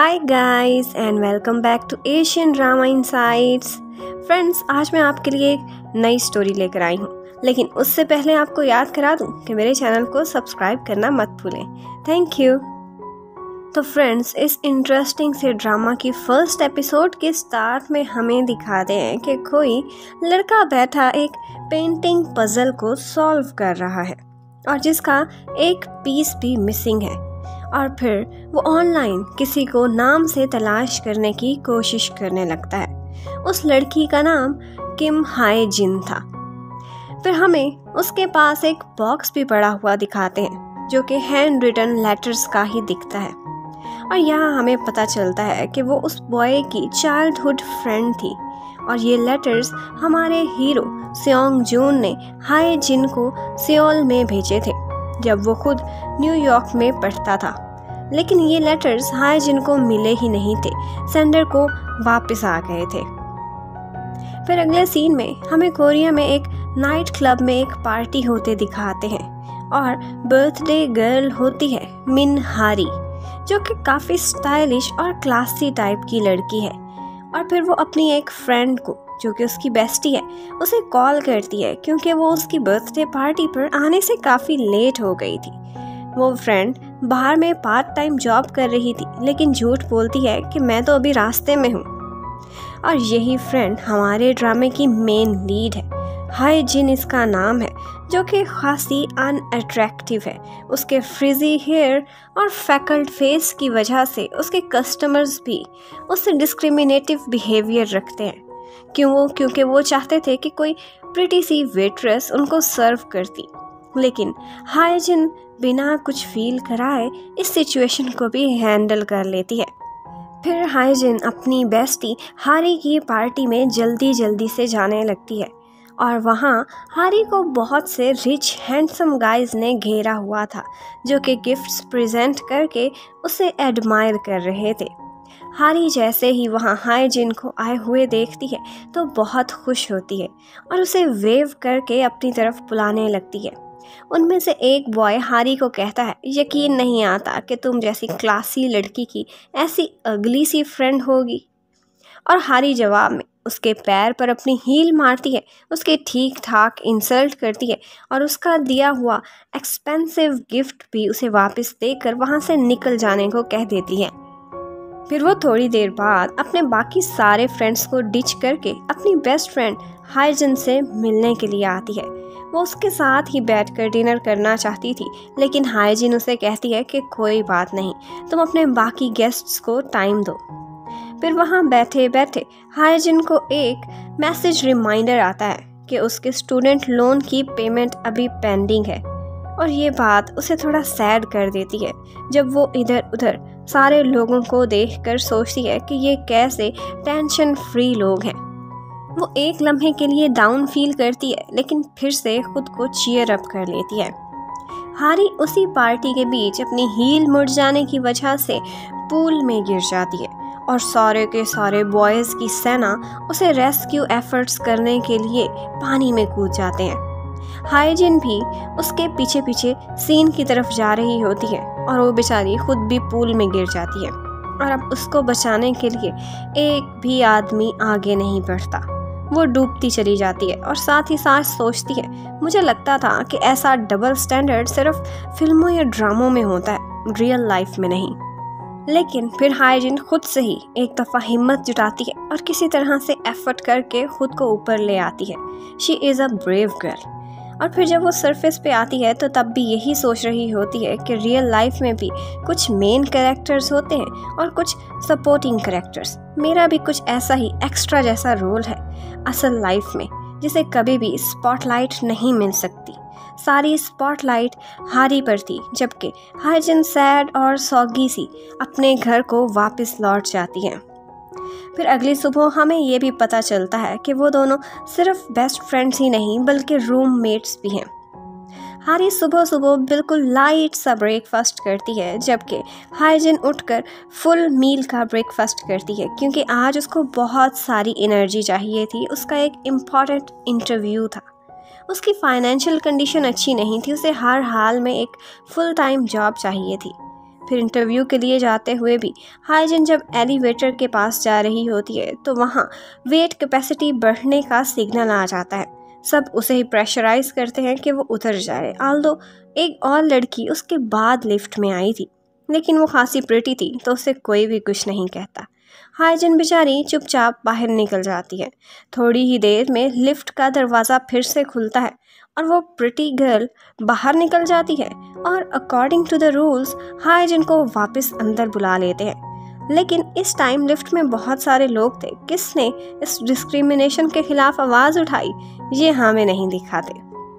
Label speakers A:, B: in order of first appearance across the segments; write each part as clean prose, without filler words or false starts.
A: Hi guys and welcome back to Asian drama insights. Friends, आज मैं आपके लिए एक नई स्टोरी लेकर आई हूँ, लेकिन उससे पहले आपको याद करा दूँ कि मेरे चैनल को सब्सक्राइब करना मत भूलें। Thank you. तो फ्रेंड्स, इस इंटरेस्टिंग से ड्रामा की फर्स्ट एपिसोड के स्टार्ट में हमें दिखाते हैं कि कोई लड़का बैठा एक पेंटिंग पजल को सॉल्व कर रहा है और जिसका एक पीस भी मिसिंग है। और फिर वो ऑनलाइन किसी को नाम से तलाश करने की कोशिश करने लगता है। उस लड़की का नाम किम हाय जिन था। फिर हमें उसके पास एक बॉक्स भी पड़ा हुआ दिखाते हैं जो कि हैंड रिटन लेटर्स का ही दिखता है। और यहाँ हमें पता चलता है कि वो उस बॉय की चाइल्डहुड फ्रेंड थी और ये लेटर्स हमारे हीरो सेओंग जून ने हाय जिन को सियोल में भेजे थे जब वो खुद न्यूयॉर्क में पढ़ता था। लेकिन ये लेटर्स हाय जिन को मिले ही नहीं थे, सेंडर को वापस आ गए थे। फिर अगले सीन में हमें कोरिया में एक नाइट क्लब में एक पार्टी होते दिखाते हैं और बर्थडे गर्ल होती है मिन हारी, जो कि काफ़ी स्टाइलिश और क्लासी टाइप की लड़की है। और फिर वो अपनी एक फ्रेंड को, जो कि उसकी बेस्टी है, उसे कॉल करती है क्योंकि वो उसकी बर्थडे पार्टी पर आने से काफ़ी लेट हो गई थी। वो फ्रेंड बाहर में पार्ट टाइम जॉब कर रही थी, लेकिन झूठ बोलती है कि मैं तो अभी रास्ते में हूँ। और यही फ्रेंड हमारे ड्रामे की मेन लीड है। हाय जिन इसका नाम है, जो कि खासी अनअट्रैक्टिव है। उसके फ्रिजी हेयर और फैकल्ड फेस की वजह से उसके कस्टमर्स भी उससे डिस्क्रिमिनेटिव बिहेवियर रखते हैं। क्योंकि वो चाहते थे कि कोई प्रिटी सी वेट्रेस उनको सर्व करती। लेकिन हाय जिन बिना कुछ फील कराए इस सिचुएशन को भी हैंडल कर लेती है। फिर हाय जिन अपनी बेस्टी हारी की पार्टी में जल्दी से जाने लगती है और वहाँ हारी को बहुत से रिच हैंडसम गाइज ने घेरा हुआ था, जो कि गिफ्ट्स प्रेजेंट करके उसे एडमायर कर रहे थे। हारी जैसे ही वहाँ हाय जिन को आए हुए देखती है तो बहुत खुश होती है और उसे वेव करके अपनी तरफ बुलाने लगती है। उनमें से एक बॉय हारी को कहता है, यकीन नहीं आता कि तुम जैसी क्लासी लड़की की ऐसी अगली सी फ्रेंड होगी। और हारी जवाब में उसके पैर पर अपनी हील मारती है, उसके ठीक ठाक इंसल्ट करती है और उसका दिया हुआ एक्सपेंसिव गिफ्ट भी उसे वापस देकर वहाँ से निकल जाने को कह देती है। फिर वो थोड़ी देर बाद अपने बाकी सारे फ्रेंड्स को डिच करके अपनी बेस्ट फ्रेंड हाय जिन से मिलने के लिए आती है। वो उसके साथ ही बैठकर डिनर करना चाहती थी, लेकिन हाय जिन उसे कहती है कि कोई बात नहीं, तुम अपने बाकी गेस्ट्स को टाइम दो। फिर वहाँ बैठे बैठे हाय जिन को एक मैसेज रिमाइंडर आता है कि उसके स्टूडेंट लोन की पेमेंट अभी पेंडिंग है। और ये बात उसे थोड़ा सैड कर देती है जब वो इधर उधर सारे लोगों को देखकर सोचती है कि ये कैसे टेंशन फ्री लोग हैं। वो एक लम्हे के लिए डाउन फील करती है, लेकिन फिर से खुद को चीयर अप कर लेती है। हारी उसी पार्टी के बीच अपनी हील मुड़ जाने की वजह से पूल में गिर जाती है और सारे के सारे बॉयज़ की सेना उसे रेस्क्यू एफर्ट्स करने के लिए पानी में कूद जाते हैं। हाय जिन भी उसके पीछे पीछे सीन की तरफ जा रही होती है और वो बेचारी खुद भी पूल में गिर जाती है और अब उसको बचाने के लिए एक भी आदमी आगे नहीं बढ़ता। वो डूबती चली जाती है और साथ ही साथ सोचती है, मुझे लगता था कि ऐसा डबल स्टैंडर्ड सिर्फ फिल्मों या ड्रामों में होता है, रियल लाइफ में नहीं। लेकिन फिर हाय जिन खुद से ही एक दफ़ा हिम्मत जुटाती है और किसी तरह से एफर्ट करके खुद को ऊपर ले आती है। She is a brave girl. और फिर जब वो सरफेस पे आती है तो तब भी यही सोच रही होती है कि रियल लाइफ में भी कुछ मेन कैरेक्टर्स होते हैं और कुछ सपोर्टिंग कैरेक्टर्स। मेरा भी कुछ ऐसा ही एक्स्ट्रा जैसा रोल है असल लाइफ में, जिसे कभी भी स्पॉटलाइट नहीं मिल सकती। सारी स्पॉटलाइट हारी पर थी, जबकि हाय जिन सैड और सौगी सी अपने घर को वापस लौट जाती है। फिर अगली सुबह हमें ये भी पता चलता है कि वो दोनों सिर्फ बेस्ट फ्रेंड्स ही नहीं बल्कि रूममेट्स भी हैं। हारी सुबह सुबह बिल्कुल लाइट सा ब्रेकफास्ट करती है, जबकि हाय जिन उठकर फुल मील का ब्रेकफास्ट करती है क्योंकि आज उसको बहुत सारी एनर्जी चाहिए थी। उसका एक इम्पॉर्टेंट इंटरव्यू था। उसकी फाइनेंशियल कंडीशन अच्छी नहीं थी, उसे हर हाल में एक फुल टाइम जॉब चाहिए थी। फिर इंटरव्यू के लिए जाते हुए भी हाईजिन जब एलिवेटर के पास जा रही होती है तो वहाँ वेट कैपेसिटी बढ़ने का सिग्नल आ जाता है। सब उसे ही प्रेशराइज करते हैं कि वो उतर जाए। आल्दो एक और लड़की उसके बाद लिफ्ट में आई थी, लेकिन वो खासी प्रिटी थी तो उसे कोई भी कुछ नहीं कहता। हाईजिन बेचारी चुपचाप बाहर निकल जाती है। थोड़ी ही देर में लिफ्ट का दरवाज़ा फिर से खुलता है और वो प्रिटी गर्ल बाहर निकल जाती है और according to the rules Haejin को वापस अंदर बुला लेते हैं। लेकिन इस टाइम लिफ्ट में बहुत सारे लोग थे। किसने इस डिस्क्रिमिनेशन के खिलाफ आवाज़ उठाई ये हमें नहीं दिखाते।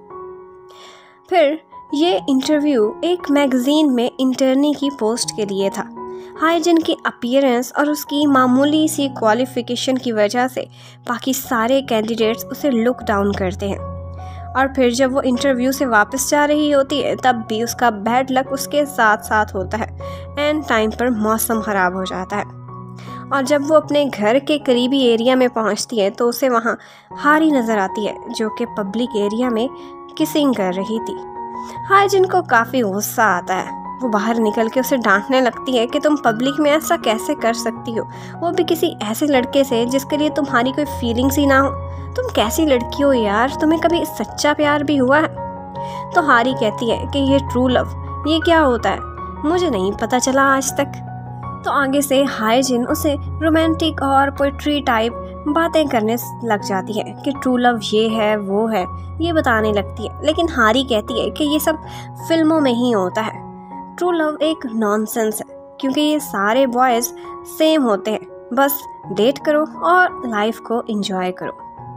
A: फिर ये इंटरव्यू एक मैगजीन में इंटर्नी की पोस्ट के लिए था। हाईजिन की अपीयरेंस और उसकी मामूली सी क्वालिफिकेशन की वजह से बाकी सारे कैंडिडेट्स उसे लुक डाउन करते हैं। और फिर जब वो इंटरव्यू से वापस जा रही होती है तब भी उसका बैड लक उसके साथ साथ होता है। एंड टाइम पर मौसम ख़राब हो जाता है और जब वो अपने घर के करीबी एरिया में पहुंचती है तो उसे वहाँ हारी नज़र आती है जो कि पब्लिक एरिया में किसिंग कर रही थी। हाईजिन को काफ़ी गुस्सा आता है। वो बाहर निकल के उसे डांटने लगती है कि तुम पब्लिक में ऐसा कैसे कर सकती हो, वो भी किसी ऐसे लड़के से जिसके लिए तुम्हारी कोई फीलिंग्स ही ना हो। तुम कैसी लड़की हो यार, तुम्हें कभी सच्चा प्यार भी हुआ है? तो हारी कहती है कि ये ट्रू लव ये क्या होता है, मुझे नहीं पता चला आज तक। तो आगे से हाईजिन उसे रोमांटिक और पोइट्री टाइप बातें करने लग जाती है कि ट्रू लव ये है वो है, ये बताने लगती है। लेकिन हारी कहती है कि ये सब फिल्मों में ही होता है। ट्रू लव एक नॉनसेंस है क्योंकि ये सारे बॉयज़ सेम होते हैं, बस डेट करो और लाइफ को एंजॉय करो।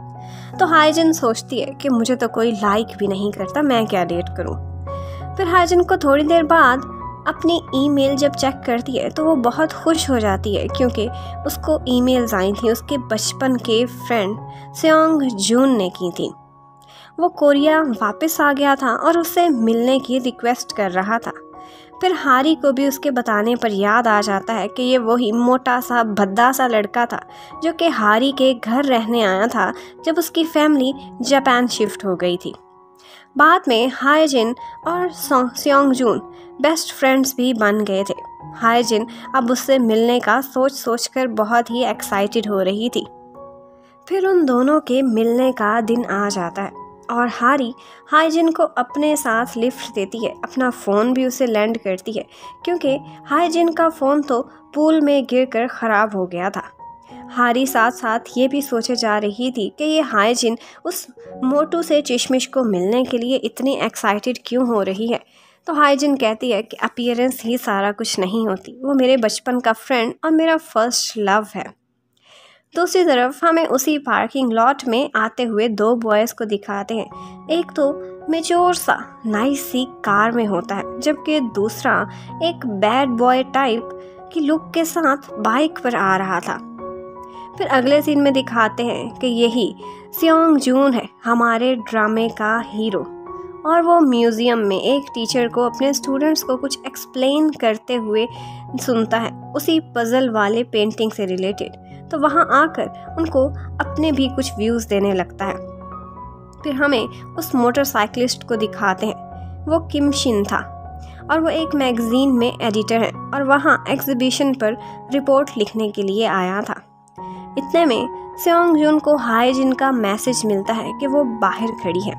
A: तो हाईजिन सोचती है कि मुझे तो कोई लाइक भी नहीं करता, मैं क्या डेट करूं। फिर हाईजिन को थोड़ी देर बाद अपनी ईमेल जब चेक करती है तो वो बहुत खुश हो जाती है क्योंकि उसको ईमेल्स आई थी उसके बचपन के फ्रेंड सेओंग जून ने की थी। वो कोरिया वापस आ गया था और उससे मिलने की रिक्वेस्ट कर रहा था। फिर हारी को भी उसके बताने पर याद आ जाता है कि ये वही मोटा सा भद्दा सा लड़का था जो कि हारी के घर रहने आया था जब उसकी फैमिली जापान शिफ्ट हो गई थी। बाद में हाईजिन और सेओंग जून बेस्ट फ्रेंड्स भी बन गए थे। हाईजिन अब उससे मिलने का सोच कर बहुत ही एक्साइटेड हो रही थी। फिर उन दोनों के मिलने का दिन आ जाता है और हारी हाईजिन को अपने साथ लिफ्ट देती है। अपना फ़ोन भी उसे लैंड करती है क्योंकि हाईजिन का फ़ोन तो पूल में गिरकर ख़राब हो गया था। हारी साथ साथ ये भी सोचे जा रही थी कि ये हाईजिन उस मोटू से चिशमिश को मिलने के लिए इतनी एक्साइटेड क्यों हो रही है। तो हाईजिन कहती है कि अपीयरेंस ही सारा कुछ नहीं होती, वो मेरे बचपन का फ्रेंड और मेरा फर्स्ट लव है। दूसरी तरफ हमें उसी पार्किंग लॉट में आते हुए दो बॉयज़ को दिखाते हैं। एक तो मेच्योर सा नाइस सी कार में होता है जबकि दूसरा एक बैड बॉय टाइप की लुक के साथ बाइक पर आ रहा था। फिर अगले सीन में दिखाते हैं कि यही सेओंग जून है, हमारे ड्रामे का हीरो, और वो म्यूज़ियम में एक टीचर को अपने स्टूडेंट्स को कुछ एक्सप्लेन करते हुए सुनता है उसी पज़ल वाले पेंटिंग से रिलेटेड। तो वहाँ आकर उनको अपने भी कुछ व्यूज़ देने लगता है। फिर हमें उस मोटरसाइकिलिस्ट को दिखाते हैं। वो किम शिन था और वो एक मैगज़ीन में एडिटर है और वहाँ एग्जीबिशन पर रिपोर्ट लिखने के लिए आया था। इतने में सेओंग जून को हाईजिन का मैसेज मिलता है कि वो बाहर खड़ी है।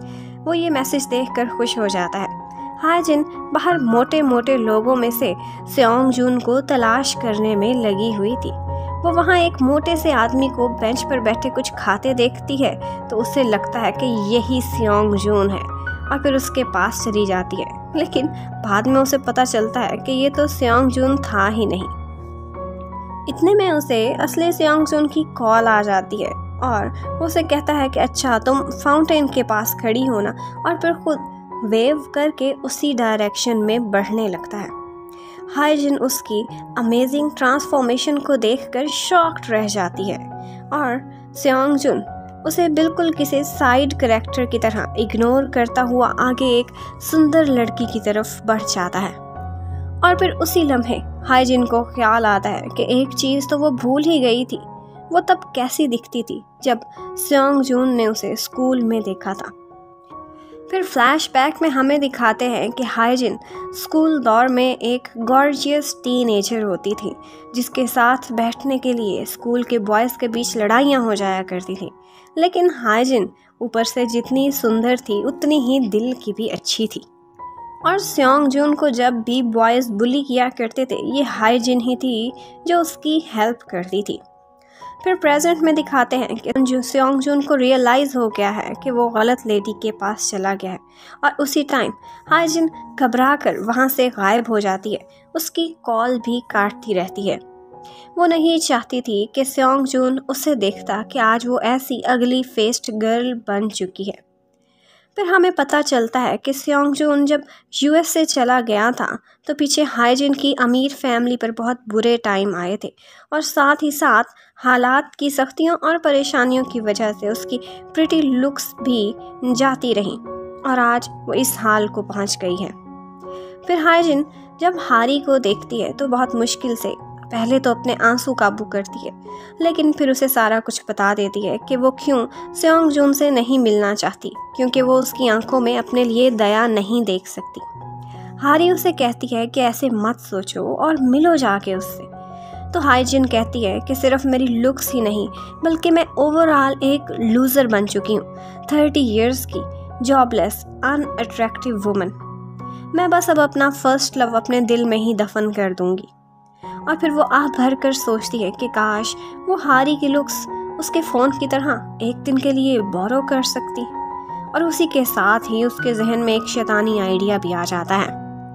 A: वो ये मैसेज देखकर खुश हो जाता है। हाईजिन बाहर मोटे मोटे लोगों में से सेओंग जून को तलाश करने में लगी हुई थी। वो वहाँ एक मोटे से आदमी को बेंच पर बैठे कुछ खाते देखती है तो उसे लगता है कि यही सेओंग जून है और फिर उसके पास चली जाती है। लेकिन बाद में उसे पता चलता है कि ये तो सेओंग जून था ही नहीं। इतने में उसे असली सेओंग जून की कॉल आ जाती है और वो उसे कहता है कि अच्छा तुम फाउंटेन के पास खड़ी हो ना, और फिर खुद वेव करके उसी डायरेक्शन में बढ़ने लगता है। हाईजिन उसकी अमेजिंग ट्रांसफॉर्मेशन को देखकर शॉक्ड रह जाती है और सेओंग जून उसे बिल्कुल किसी साइड कैरेक्टर की तरह इग्नोर करता हुआ आगे एक सुंदर लड़की की तरफ बढ़ जाता है। और फिर उसी लम्हे हाईजिन को ख्याल आता है कि एक चीज़ तो वो भूल ही गई थी, वो तब कैसी दिखती थी जब सेओंग जून ने उसे स्कूल में देखा था। फिर फ्लैशबैक में हमें दिखाते हैं कि हाइजिन स्कूल दौर में एक गॉर्जियस टीनेजर होती थी, जिसके साथ बैठने के लिए स्कूल के बॉयज़ के बीच लड़ाइयाँ हो जाया करती थी। लेकिन हाइजिन ऊपर से जितनी सुंदर थी उतनी ही दिल की भी अच्छी थी। और सेओंग जून को जब भी बॉयज़ बुली किया करते थे, ये हाइजिन ही थी जो उसकी हेल्प करती थी। फिर प्रेजेंट में दिखाते हैं कि जो सेओंग जून को रियलाइज़ हो गया है कि वो गलत लेडी के पास चला गया है, और उसी टाइम हाइजिन घबरा कर वहाँ से गायब हो जाती है। उसकी कॉल भी काटती रहती है। वो नहीं चाहती थी कि सेओंग जून उसे देखता कि आज वो ऐसी अगली फेस्ड गर्ल बन चुकी है। फिर हमें पता चलता है कि सेओंग जून जब यूएस से चला गया था तो पीछे हाइजिन की अमीर फैमिली पर बहुत बुरे टाइम आए थे, और साथ ही साथ हालात की सख्तियों और परेशानियों की वजह से उसकी प्रिटी लुक्स भी जाती रहीं, और आज वो इस हाल को पहुंच गई है। फिर हाइजिन जब हारी को देखती है तो बहुत मुश्किल से पहले तो अपने आंसू काबू करती है, लेकिन फिर उसे सारा कुछ बता देती है कि वो क्यों सेओंग जून से नहीं मिलना चाहती, क्योंकि वो उसकी आंखों में अपने लिए दया नहीं देख सकती। हारी उसे कहती है कि ऐसे मत सोचो और मिलो जाके उससे। तो हाइजिन कहती है कि सिर्फ मेरी लुक्स ही नहीं बल्कि मैं ओवरऑल एक लूज़र बन चुकी हूँ, 30 इयर्स की जॉबलेस अनअट्रैक्टिव वुमन। मैं बस अब अपना फर्स्ट लव अपने दिल में ही दफन कर दूंगी। और फिर वो आह भर कर सोचती है कि काश वो हारी की लुक्स उसके फ़ोन की तरह एक दिन के लिए बोरो कर सकती, और उसी के साथ ही उसके जहन में एक शैतानी आइडिया भी आ जाता है।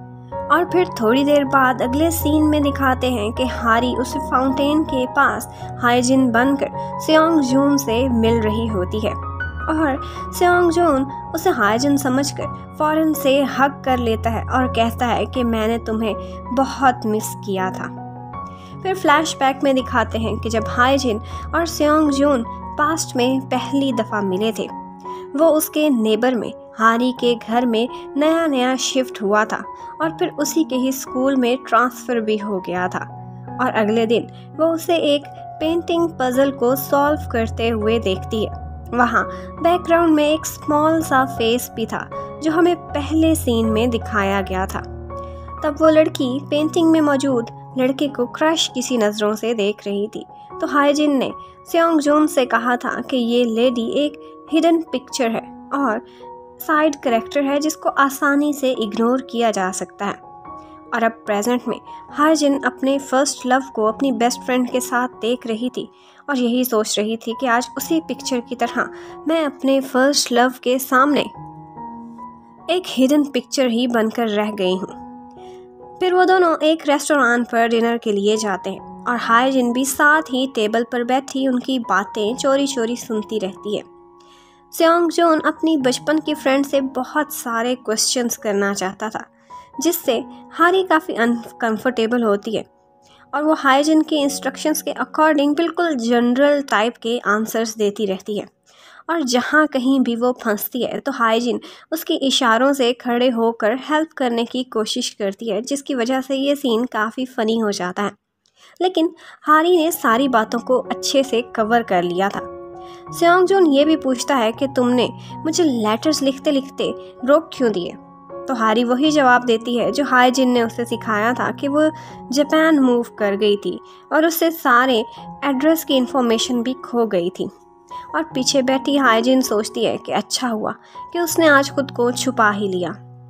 A: और फिर थोड़ी देर बाद अगले सीन में दिखाते हैं कि हारी उस फाउंटेन के पास हाइजिन बनकर सेओंग जून से मिल रही होती है, और सेओंग जून उसे हाइजिन समझकर फ़ौरन से हग कर लेता है और कहता है कि मैंने तुम्हें बहुत मिस किया था। फिर फ्लैशबैक में दिखाते हैं कि जब हाइजिन और सेओंग जून पास्ट में पहली दफ़ा मिले थे, वो उसके नेबर में हारी के घर में नया शिफ्ट हुआ था, और फिर उसी के ही स्कूल में ट्रांसफ़र भी हो गया था। और अगले दिन वो उसे एक पेंटिंग पज़ल को सॉल्व करते हुए देखती है। वहाँ बैकग्राउंड में एक स्मॉल सा फेस भी था जो हमें पहले सीन में दिखाया गया था। तब वो लड़की पेंटिंग में मौजूद लड़के को क्रश किसी नज़रों से देख रही थी। तो हाइजिन ने सेओंग जून से कहा था कि ये लेडी एक हिडन पिक्चर है और साइड कैरेक्टर है जिसको आसानी से इग्नोर किया जा सकता है। और अब प्रेजेंट में हाइजिन अपने फर्स्ट लव को अपनी बेस्ट फ्रेंड के साथ देख रही थी, और यही सोच रही थी कि आज उसी पिक्चर की तरह मैं अपने फर्स्ट लव के सामने एक हिडन पिक्चर ही बनकर रह गई हूँ। फिर वो दोनों एक रेस्टोरेंट पर डिनर के लिए जाते हैं, और हाइजिन भी साथ ही टेबल पर बैठी उनकी बातें चोरी चोरी सुनती रहती है। सेओंग जून अपनी बचपन की फ्रेंड से बहुत सारे क्वेश्चंस करना चाहता था, जिससे हारी काफ़ी अनकंफर्टेबल होती है, और वो हाइजिन के इंस्ट्रक्शंस के अकॉर्डिंग बिल्कुल जनरल टाइप के आंसर्स देती रहती है। और जहाँ कहीं भी वो फंसती है तो हाइजिन उसके इशारों से खड़े होकर हेल्प करने की कोशिश करती है, जिसकी वजह से ये सीन काफ़ी फ़नी हो जाता है। लेकिन हारी ने सारी बातों को अच्छे से कवर कर लिया था। सेओंग जून ये भी पूछता है कि तुमने मुझे लेटर्स लिखते लिखते रोक क्यों दिए। तो हारी वही जवाब देती है जो हाइजिन ने उसे सिखाया था कि वो जापान मूव कर गई थी और उससे सारे एड्रेस की इन्फॉर्मेशन भी खो गई थी। और पीछे बैठी हाइजिन सोचती है कि अच्छा हुआ कि उसने आज खुद को छुपा ही लिया।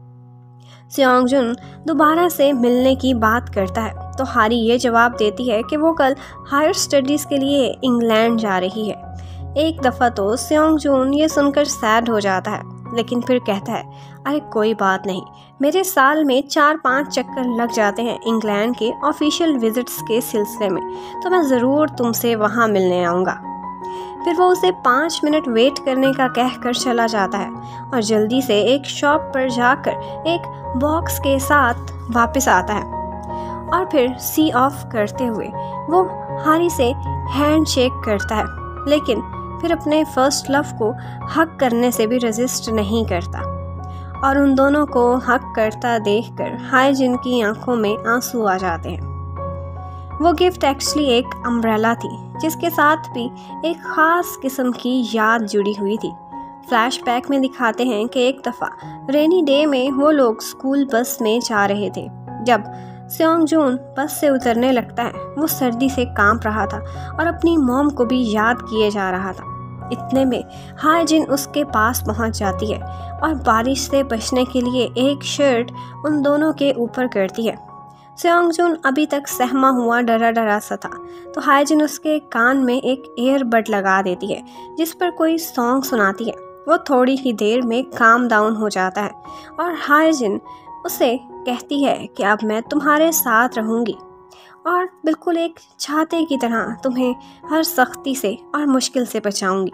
A: सेओंग जून दोबारा से मिलने की बात करता है तो हारी ये जवाब देती है कि वो कल हायर स्टडीज़ के लिए इंग्लैंड जा रही है। एक दफ़ा तो सेओंग जून ये सुनकर सैड हो जाता है, लेकिन फिर कहता है अरे कोई बात नहीं, मेरे साल में 4-5 चक्कर लग जाते हैं इंग्लैंड के ऑफिशियल विजिट्स के सिलसिले में, तो मैं ज़रूर तुमसे वहाँ मिलने आऊँगा। फिर वो उसे 5 मिनट वेट करने का कहकर चला जाता है और जल्दी से एक शॉप पर जाकर एक बॉक्स के साथ वापस आता है, और फिर सी ऑफ करते हुए वो हारी से हैंड शेक करता है, लेकिन फिर अपने फर्स्ट लव को हक करने से भी रेजिस्ट नहीं करता। और उन दोनों को हक करता देखकर हाइजिन की आंखों में आंसू आ जाते हैं। वो गिफ्ट एक्चुअली एक अम्ब्रेला थी जिसके साथ भी एक ख़ास किस्म की याद जुड़ी हुई थी। फ्लैशबैक में दिखाते हैं कि एक दफ़ा रेनी डे में वो लोग स्कूल बस में जा रहे थे। जब सेओंग जून बस से उतरने लगता है, वो सर्दी से कांप रहा था और अपनी मॉम को भी याद किए जा रहा था। इतने में हायजिन उसके पास पहुंच जाती है और बारिश से बचने के लिए एक शर्ट उन दोनों के ऊपर करती है। सेओंग जून अभी तक सहमा हुआ डरा डरा सा था, तो हायजिन उसके कान में एक ईयरबड लगा देती है जिस पर कोई सॉन्ग सुनाती है। वो थोड़ी ही देर में काम डाउन हो जाता है और हायजिन उसे कहती है कि अब मैं तुम्हारे साथ रहूँगी और बिल्कुल एक छाते की तरह तुम्हें हर सख्ती से और मुश्किल से बचाऊंगी।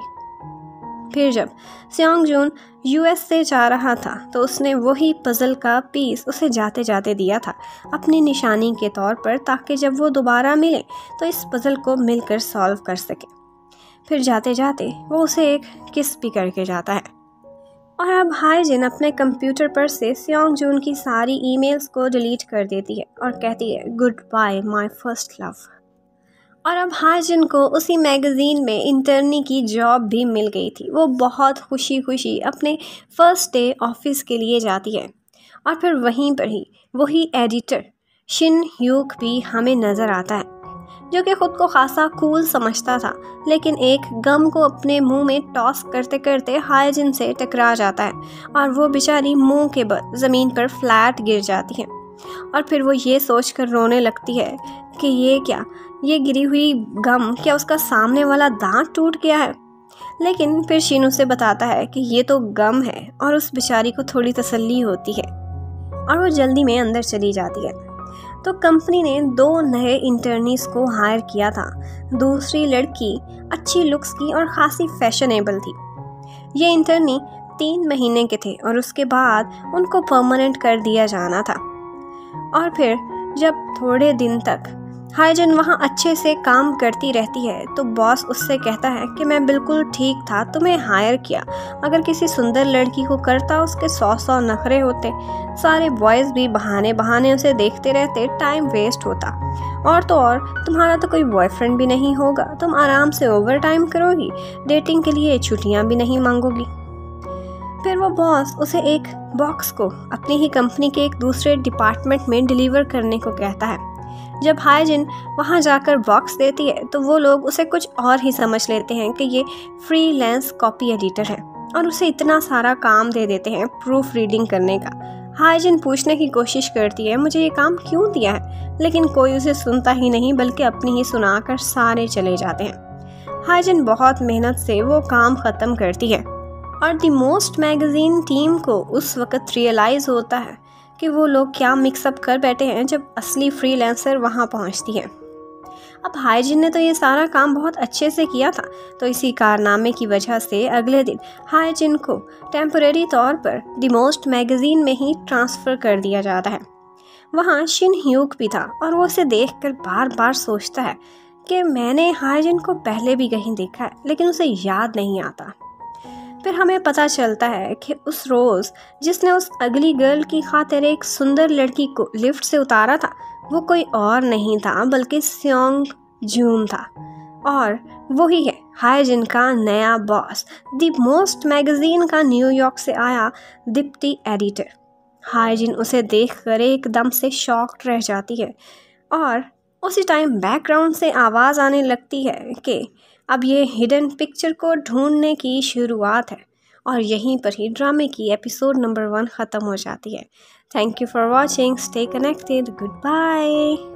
A: फिर जब सेओंग जून यूएस से जा रहा था तो उसने वही पजल का पीस उसे जाते जाते दिया था अपनी निशानी के तौर पर, ताकि जब वो दोबारा मिले तो इस पजल को मिलकर सॉल्व कर सके। फिर जाते जाते वो उसे एक किस भी करके जाता है। और अब हायजिन अपने कंप्यूटर पर से सेओंग जून की सारी ईमेल्स को डिलीट कर देती है और कहती है goodbye my first love. और अब हायजिन को उसी मैगज़ीन में इंटर्नी की जॉब भी मिल गई थी। वो बहुत खुशी खुशी अपने फर्स्ट डे ऑफिस के लिए जाती है और फिर वहीं पर ही वही एडिटर शिन ह्यूक भी हमें नज़र आता है, जो कि खुद को खासा कूल समझता था, लेकिन एक गम को अपने मुंह में टॉस करते करते हायजिन से टकरा जाता है और वो बेचारी मुंह के बल ज़मीन पर फ्लैट गिर जाती है। और फिर वो ये सोचकर रोने लगती है कि ये गिरी हुई गम क्या उसका सामने वाला दांत टूट गया है। लेकिन फिर शिन उसे बताता है कि ये तो गम है और उस बेचारी को थोड़ी तसल्ली होती है और वो जल्दी में अंदर चली जाती है। तो कंपनी ने 2 नए इंटर्नीस को हायर किया था। दूसरी लड़की अच्छी लुक्स की और खासी फैशनेबल थी। ये इंटर्नी 3 महीने के थे और उसके बाद उनको परमानेंट कर दिया जाना था। और फिर जब थोड़े दिन तक हायजिन वहाँ अच्छे से काम करती रहती है तो बॉस उससे कहता है कि मैं बिल्कुल ठीक था, तुम्हें हायर किया। अगर किसी सुंदर लड़की को करता उसके 100 नखरे होते, सारे बॉयज़ भी बहाने बहाने उसे देखते रहते, टाइम वेस्ट होता। और तो और तुम्हारा तो कोई बॉयफ्रेंड भी नहीं होगा, तुम आराम से ओवर टाइम करोगी, डेटिंग के लिए छुट्टियाँ भी नहीं मांगोगी। फिर वो बॉस उसे एक बॉक्स को अपनी ही कंपनी के एक दूसरे डिपार्टमेंट में डिलीवर करने को कहता है। जब हायजिन वहाँ जाकर बॉक्स देती है तो वो लोग उसे कुछ और ही समझ लेते हैं कि ये फ्रीलांस कॉपी एडिटर है और उसे इतना सारा काम दे देते हैं प्रूफ रीडिंग करने का। हायजिन पूछने की कोशिश करती है मुझे ये काम क्यों दिया है, लेकिन कोई उसे सुनता ही नहीं बल्कि अपनी ही सुनाकर सारे चले जाते हैं। हायजिन बहुत मेहनत से वो काम ख़त्म करती है और द मोस्ट मैगज़ीन टीम को उस वक़्त रियलाइज़ होता है कि वो लोग क्या मिक्सअप कर बैठे हैं जब असली फ्रीलांसर वहाँ पहुँचती है। अब हायजिन ने तो ये सारा काम बहुत अच्छे से किया था, तो इसी कारनामे की वजह से अगले दिन हायजिन को टेम्परेरी तौर पर द मोस्ट मैगज़ीन में ही ट्रांसफ़र कर दिया जाता है। वहाँ शिन ह्यूक भी था और वो उसे देखकर बार बार सोचता है कि मैंने हायजिन को पहले भी कहीं देखा है, लेकिन उसे याद नहीं आता। फिर हमें पता चलता है कि उस रोज़ जिसने उस अगली गर्ल की खातिर एक सुंदर लड़की को लिफ्ट से उतारा था, वो कोई और नहीं था बल्कि सेओंग जून था। और वही है हायजिन का नया बॉस, द मोस्ट मैगज़ीन का न्यूयॉर्क से आया डिप्टी एडिटर। हायजिन उसे देखकर एकदम से शॉक्ड रह जाती है और उसी टाइम बैकग्राउंड से आवाज़ आने लगती है कि अब ये हिडन पिक्चर को ढूंढने की शुरुआत है। और यहीं पर ही ड्रामे की एपिसोड नंबर 1 ख़त्म हो जाती है। Thank you for watching, stay connected, good bye.